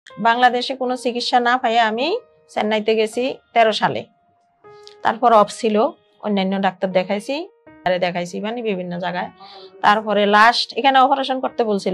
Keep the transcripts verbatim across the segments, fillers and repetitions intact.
বাংলাদেশে কোনো চিকিৎসা না পাইয়া আমি চেন্নাইতে গেছি তেরো সালে। তারপর অফ ছিল, অন্যান্য ডাক্তার দেখাইছি দেখাইছি মানে বিভিন্ন জায়গায়। তারপরে লাস্ট এখানে অপারেশন করতে বলছিল,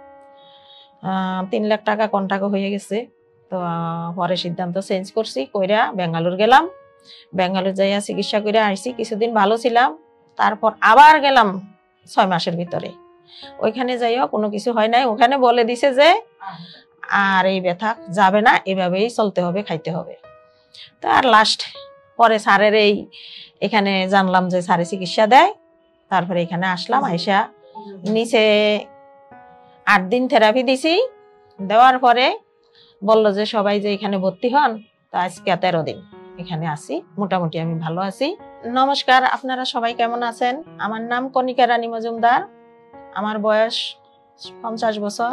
তিন লাখ টাকা কোন টাকা হয়ে গেছে। তো পরে সিদ্ধান্ত চেঞ্জ করছি, কইরা বেঙ্গালুর গেলাম। বেঙ্গালুর যাইয়া চিকিৎসা করে আইছি, কিছুদিন ভালো ছিলাম। তারপর আবার গেলাম ছয় মাসের ভিতরে। ওইখানে যাইও কোনো কিছু হয় নাই। ওখানে বলে দিছে যে আর এই ব্যথা যাবে না, এভাবেই চলতে হবে, খাইতে হবে। তো আর লাস্ট পরে স্যারের এই এখানে জানলাম যে স্যারে চিকিৎসা দেয়। তারপরে এখানে আসলাম, আইসা নিচে আট দিন থেরাপি দিছি। দেওয়ার পরে বললো যে সবাই যে এখানে ভর্তি হন। তো আজকে তেরো দিন এখানে আছি, মোটামুটি আমি ভালো আছি। নমস্কার, আপনারা সবাই কেমন আছেন? আমার নাম কণিকা রানী মজুমদার, আমার বয়স পঞ্চাশ বছর,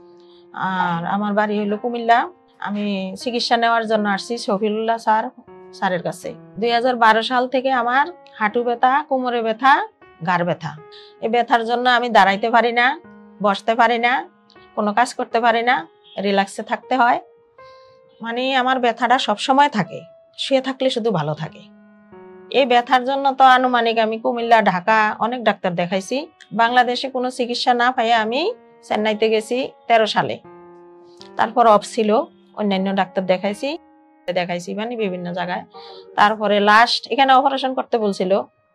আর আমার বাড়ি হইল কুমিল্লা। আমি চিকিৎসা নেওয়ার জন্য আসছি শফিউল্লাহ স্যার স্যারের কাছে। দুই হাজার বারো সাল থেকে আমার হাঁটু ব্যথা, কোমরে ব্যথা, ঘাড় ব্যথা। এই ব্যথার জন্য আমি দাঁড়াইতে পারি না, বসতে পারি না, কোনো কাজ করতে পারি না, রিল্যাক্সে থাকতে হয়। মানে আমার ব্যথাটা সবসময় থাকে, শুয়ে থাকলে শুধু ভালো থাকে। এই ব্যথার জন্য তো আনুমানিক আমি কুমিল্লা, ঢাকা অনেক ডাক্তার দেখাইছি। বাংলাদেশে কোনো চিকিৎসা না পাইয়া আমি চেন্নাইতে গেছি তেরো সালে। তারপর অফ ছিল, অন্যান্য ডাক্তার দেখাইছি দেখাইছি মানে বিভিন্ন জায়গায়। তারপরে লাস্ট এখানে অপারেশন করতে বলছিল,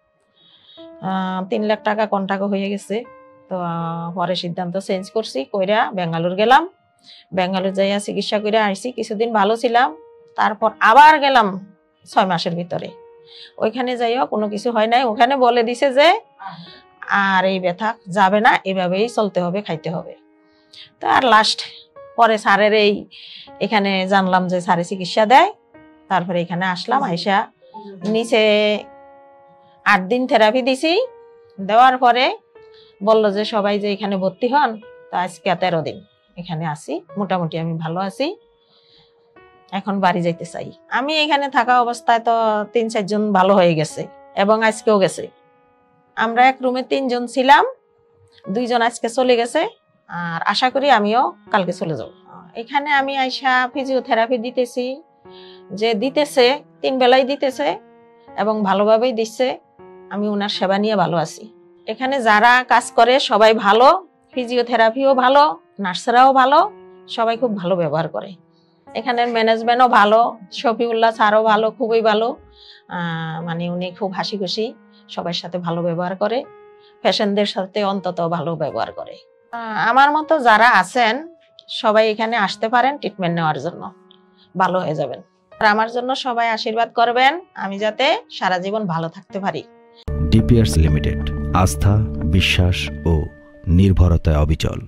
তিন লাখ টাকা কোন টাকা হয়ে গেছে। তো পরে সিদ্ধান্ত চেঞ্জ করছি, কইরা বেঙ্গালুর গেলাম। বেঙ্গালুর যাইয়া চিকিৎসা করে আইছি, কিছুদিন ভালো ছিলাম। তারপর আবার গেলাম ছয় মাসের ভিতরে। ওইখানে যাইও কোনো কিছু হয় নাই। ওখানে বলে দিছে যে আর এই ব্যথা যাবে না, এভাবেই চলতে হবে, খাইতে হবে। তো আর লাস্ট পরে স্যারের এই এখানে জানলাম যে স্যারে চিকিৎসা দেয়। তারপরে এখানে আসলাম, আইসা নিচে আট দিন থেরাপি দিছি। দেওয়ার পরে বললো যে সবাই যে এখানে ভর্তি হন। তো আজকে তেরো দিন এখানে আছি, মোটামুটি আমি ভালো আছি। এখন বাড়ি যাইতে চাই। আমি এখানে থাকা অবস্থায় তো তিন চারজন ভালো হয়ে গেছে এবং আজকেও গেছে। আমরা এক রুমে তিনজন ছিলাম, দুইজন আজকে চলে গেছে, আর আশা করি আমিও কালকে চলে যাব। এখানে আমি আইসা ফিজিওথেরাপি দিতেছি, যে দিতেছে তিন বেলাই দিতেছে এবং ভালোভাবেই দিচ্ছে। আমি ওনার সেবা নিয়ে ভালো আছি। এখানে যারা কাজ করে সবাই ভালো, ফিজিওথেরাপিও ভালো, নার্সরাও ভালো, সবাই খুব ভালো ব্যবহার করে। এখানের ম্যানেজমেন্টও ভালো, শফিউল্লাহ স্যারও ভালো, খুবই ভালো। মানে উনি খুব হাসি খুশি, সবার সাথে ভালো ব্যবহার করে, পেশেন্টদের সাথে অন্তত ভালো ব্যবহার করে। আমার মতো যারা আছেন সবাই এখানে আসতে পারেন ট্রিটমেন্ট নেওয়ার জন্য, ভালো হয়ে যাবেন। আর আমার জন্য সবাই আশীর্বাদ করবেন, আমি যাতে সারা জীবন ভালো থাকতে পারি। ডিপিআরস লিমিটেড, আস্থা, বিশ্বাস ও নির্ভরতায় অবিচল।